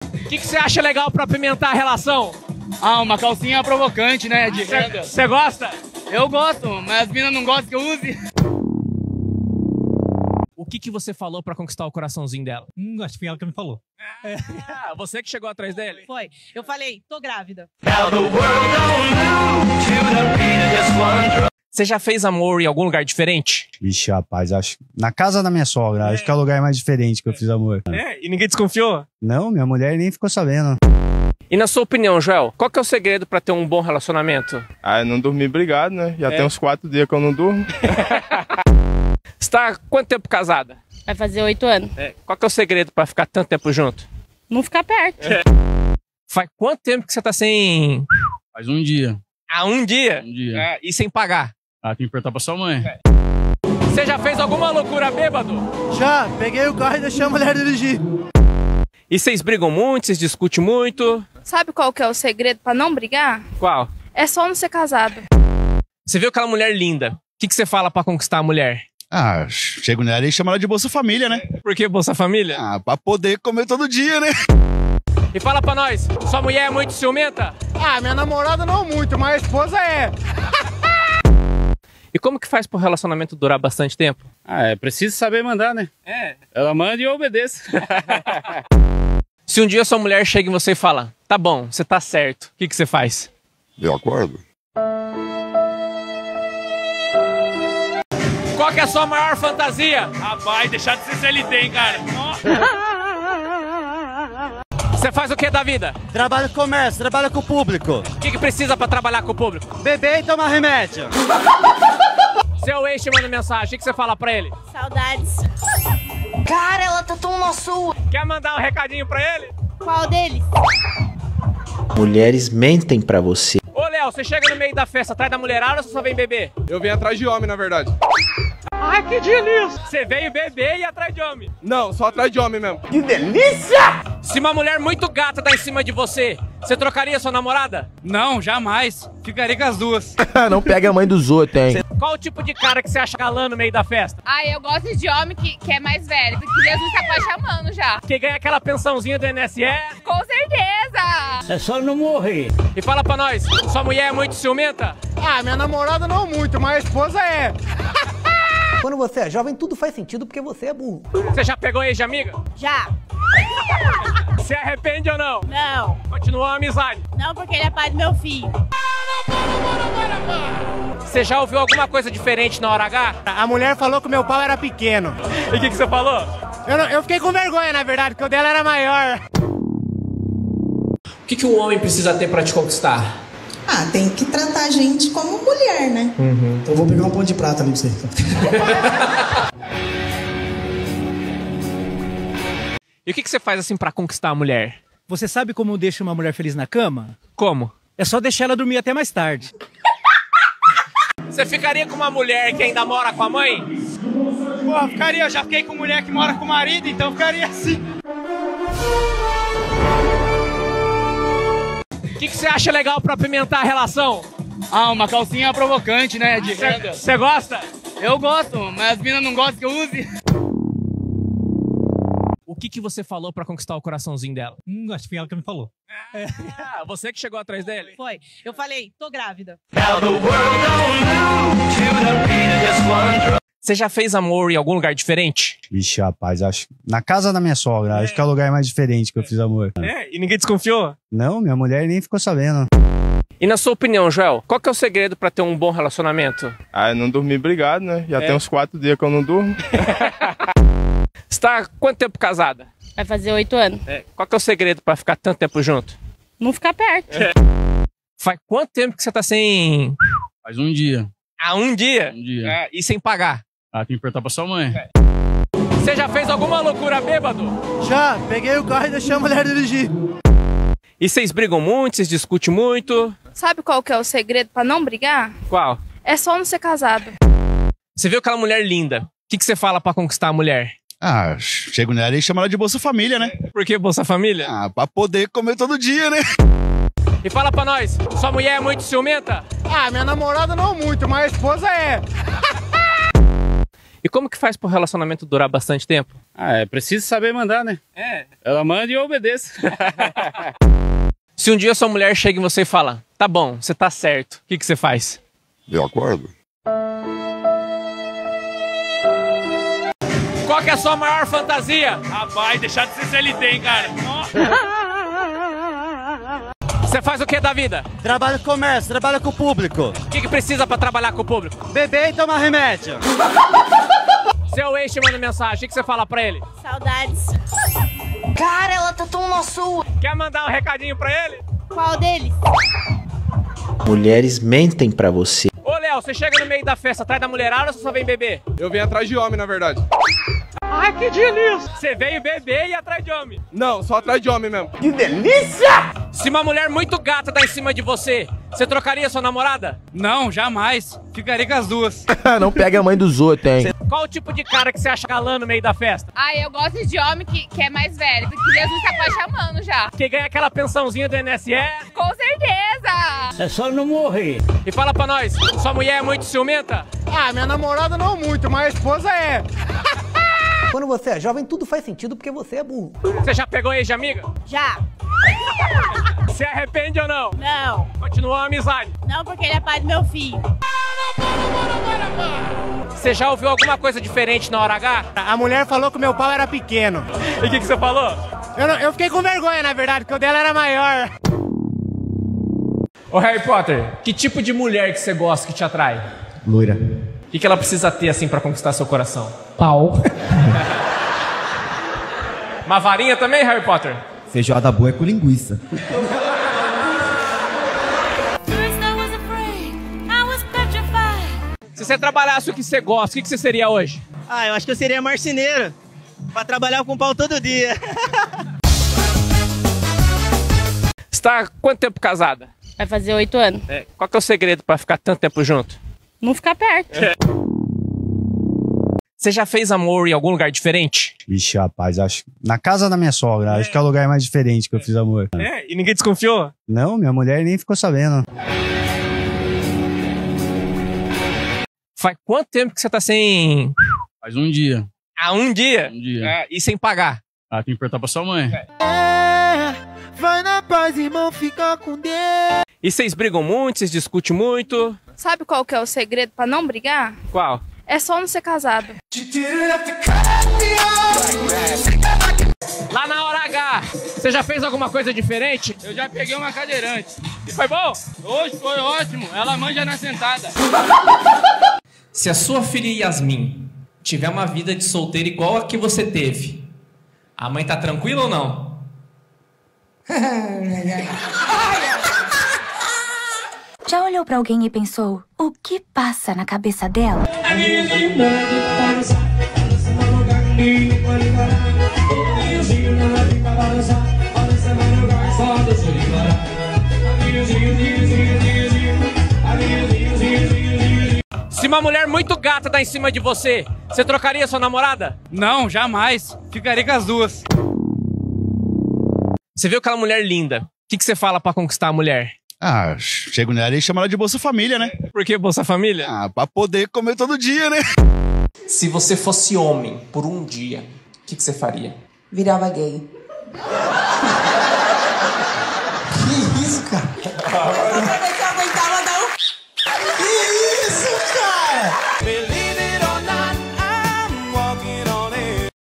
O que você acha legal pra apimentar a relação? Ah, uma calcinha provocante, né? De renda. Você gosta? Eu gosto, mas as meninas não gostam que eu use. O que você falou pra conquistar o coraçãozinho dela? Acho que foi ela que me falou. Ah, você que chegou atrás dele? Foi. Eu falei, tô grávida. Você já fez amor em algum lugar diferente? Vixe, rapaz, acho. Na casa da minha sogra, acho que é o lugar mais diferente que eu fiz amor. É, e ninguém desconfiou? Não, minha mulher nem ficou sabendo. E na sua opinião, Joel, qual que é o segredo pra ter um bom relacionamento? Ah, não dormir brigado, né? Já tem uns 4 dias que eu não durmo. Você tá há quanto tempo casada? Vai fazer 8 anos. Qual que é o segredo pra ficar tanto tempo junto? Não ficar perto. Faz quanto tempo que você tá sem... Faz um dia. Há um dia? Um dia. E sem pagar? Ah, tem que perguntar pra sua mãe. Você já fez alguma loucura bêbado? Já, peguei o carro e deixei a mulher dirigir. E vocês brigam muito, vocês discutem muito? Sabe qual que é o segredo pra não brigar? Qual? É só não ser casado. Você viu aquela mulher linda. O que você fala pra conquistar a mulher? Ah, chego nela e chamo ela de Bolsa Família, né? Por que Bolsa Família? Ah, pra poder comer todo dia, né? E fala pra nós, sua mulher é muito ciumenta? Ah, minha namorada não muito, mas a esposa é. E como que faz pro relacionamento durar bastante tempo? Ah, é preciso saber mandar, né? Ela manda e eu obedeço. Se um dia sua mulher chega em você e fala, tá bom, você tá certo, o que você faz? Eu acordo. Qual que é a sua maior fantasia? Rapaz, deixar de ser CLT, hein, cara? Você faz o que da vida? Trabalho com comércio, trabalho com o público. O que precisa pra trabalhar com o público? Beber e tomar remédio. Seu ex te manda mensagem, o que você fala pra ele? Saudades. Cara, ela tá tão na sua. Quer mandar um recadinho pra ele? Qual deles? Mulheres mentem pra você. Ô, Léo, você chega no meio da festa atrás da mulherada ou você só vem beber? Eu vim atrás de homem, na verdade. Ai, que delícia! Você veio beber e ir atrás de homem? Não, só atrás de homem mesmo. Que delícia! Se uma mulher muito gata tá em cima de você, você trocaria sua namorada? Não, jamais. Ficaria com as duas. Não pega a mãe dos outros, hein? Qual o tipo de cara que você acha galã no meio da festa? Eu gosto de homem que é mais velho, porque Jesus tá quase chamando já. Que ganha aquela pensãozinha do NSE? Com certeza! É só não morrer. E fala pra nós, sua mulher é muito ciumenta? Ah, minha namorada não muito, mas a esposa é. Quando você é jovem, tudo faz sentido porque você é burro. Você já pegou ex de amiga? Já. Se arrepende ou não? Não. Continua a amizade? Não, porque ele é pai do meu filho. Você já ouviu alguma coisa diferente na hora H? A mulher falou que o meu pau era pequeno. E o que você falou? Eu fiquei com vergonha, na verdade, porque o dela era maior. O que um homem precisa ter pra te conquistar? Ah, tem que tratar a gente como mulher, né? Então vou pegar um pão de prata ali pra você. E o que você faz assim pra conquistar a mulher? Você sabe como deixa uma mulher feliz na cama? Como? É só deixar ela dormir até mais tarde. Você ficaria com uma mulher que ainda mora com a mãe? Pô, ficaria, eu já fiquei com mulher que mora com o marido, então ficaria assim. O que você acha legal pra apimentar a relação? Ah, uma calcinha provocante, né? De renda. Você gosta? Eu gosto, mas as meninas não gostam que eu use. O que você falou pra conquistar o coraçãozinho dela? Acho que foi ela que me falou. Você que chegou atrás dele? Foi. Eu falei, tô grávida. Você já fez amor em algum lugar diferente? Vixe, rapaz, acho. Na casa da minha sogra, acho que é o lugar mais diferente que eu fiz amor. E ninguém desconfiou? Não, minha mulher nem ficou sabendo. E na sua opinião, Joel, qual que é o segredo pra ter um bom relacionamento? Ah, não dormir brigado, né? Já tem uns 4 dias que eu não durmo. Você tá há quanto tempo casada? Vai fazer 8 anos. Qual que é o segredo pra ficar tanto tempo junto? Não ficar perto. Faz quanto tempo que você tá sem... Faz um dia. Há um dia? Um dia. E sem pagar? Ah, tem que perguntar pra sua mãe. Você já fez alguma loucura bêbado? Já, peguei o carro e deixei a mulher dirigir. E vocês brigam muito, vocês discutem muito? Sabe qual que é o segredo pra não brigar? Qual? É só não ser casado. Você viu aquela mulher linda. O que você fala pra conquistar a mulher? Ah, chego nela e chamo ela de Bolsa Família, né? Por que Bolsa Família? Ah, pra poder comer todo dia, né? E fala pra nós, sua mulher é muito ciumenta? Ah, minha namorada não muito, mas a esposa é. E como que faz pro relacionamento durar bastante tempo? É preciso saber mandar, né? Ela manda e eu obedeço. Se um dia sua mulher chega em você e fala, tá bom, você tá certo, o que você faz? Eu acordo. Qual que é a sua maior fantasia? Rapaz, deixar de ser CLT, hein, cara? Você faz o que da vida? Trabalho com comércio, trabalho com o público. O que precisa pra trabalhar com o público? Beber e tomar remédio. Seu ex te manda mensagem, o que você fala pra ele? Saudades. Cara, ela tá tão na sua. Quer mandar um recadinho pra ele? Qual deles? Mulheres mentem pra você. Ô, Léo, você chega no meio da festa atrás da mulherada ou você só vem beber? Eu vim atrás de homem, na verdade. Ai, que delícia! Você veio beber e ir atrás de homem? Não, só atrás de homem mesmo. Que delícia! Se uma mulher muito gata tá em cima de você, você trocaria sua namorada? Não, jamais. Ficaria com as duas. Não pega a mãe dos outros, hein? Qual o tipo de cara que você acha galã no meio da festa? Ai, eu gosto de homem que é mais velho, porque Jesus tá quase chamando já. Que ganha aquela pensãozinha do INSS? Com certeza! É só não morrer. E fala pra nós, sua mulher é muito ciumenta? Ah, minha namorada não muito, mas a esposa é. Quando você é jovem, tudo faz sentido porque você é burro. Você já pegou ex de amiga? Já. Se arrepende ou não? Não. Continua a amizade? Não, porque ele é pai do meu filho. Você já ouviu alguma coisa diferente na hora H? A mulher falou que o meu pau era pequeno. E o que você falou? Eu fiquei com vergonha, na verdade, porque o dela era maior. Ô Harry Potter, que tipo de mulher que você gosta que te atrai? Loira. O que ela precisa ter assim pra conquistar seu coração? Pau. Uma varinha também, Harry Potter? Feijoada boa é com linguiça. Se você trabalhasse o que você gosta, o que você seria hoje? Ah, eu acho que eu seria marceneiro. Pra trabalhar com pau todo dia. Você tá há quanto tempo casada? Vai fazer 8 anos. Qual que é o segredo pra ficar tanto tempo junto? Não ficar perto. Você já fez amor em algum lugar diferente? Vixe, rapaz, acho. Na casa da minha sogra, acho que é o lugar mais diferente que eu fiz amor. E ninguém desconfiou? Não, minha mulher nem ficou sabendo. Faz quanto tempo que você tá sem... Faz um dia. Ah, um dia? Um dia. E sem pagar? Ah, tem que perguntar pra sua mãe. Vai na paz, irmão, fica com Deus. E vocês brigam muito, vocês discutem muito? Sabe qual que é o segredo pra não brigar? Qual? É só não ser casado. Lá na hora H, você já fez alguma coisa diferente? Eu já peguei uma cadeirante. Foi bom? Hoje foi ótimo. Ela manja na sentada. Se a sua filha Yasmin tiver uma vida de solteira igual a que você teve, a mãe tá tranquila ou não? Já olhou pra alguém e pensou, o que passa na cabeça dela? Se uma mulher muito gata tá em cima de você, você trocaria sua namorada? Não, jamais. Ficaria com as duas. Você viu aquela mulher linda, o que você fala pra conquistar a mulher? Ah, chego nela e chamo ela de Bolsa Família, né? Por que Bolsa Família? Ah, pra poder comer todo dia, né? Se você fosse homem por um dia, o que você faria? Virava gay. Que isso, cara?